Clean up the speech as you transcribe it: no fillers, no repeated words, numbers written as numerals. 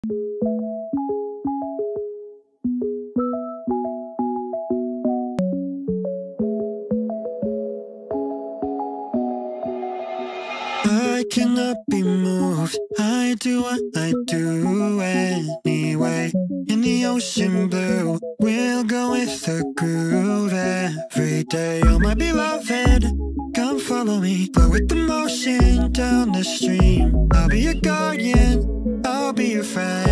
I cannot be moved. I do what I do anyway. In the ocean blue, we'll go with the groove every day. Oh my beloved, come follow me. Flow with the motion down the stream. I'll be your guardian, I'll be your friend.